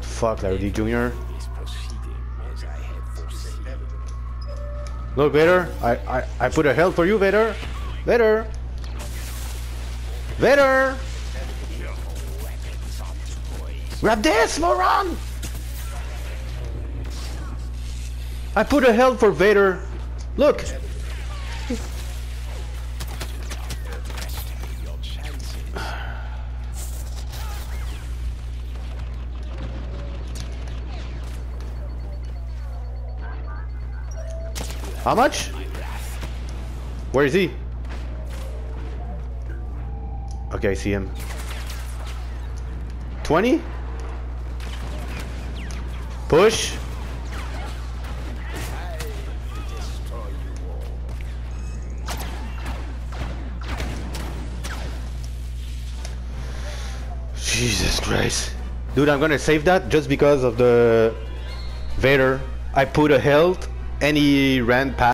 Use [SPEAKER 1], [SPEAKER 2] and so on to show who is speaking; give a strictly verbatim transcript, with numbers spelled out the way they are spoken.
[SPEAKER 1] What the fuck, Larry D Junior? Look, Vader, I, I, I put a health for you, Vader. Vader! Vader! Grab this, moron! I put a health for Vader. Look! How much? Where is he? Okay, I see him. twenty? Push. Jesus Christ. Dude, I'm gonna save that just because of the Vader. I put a health and he ran past.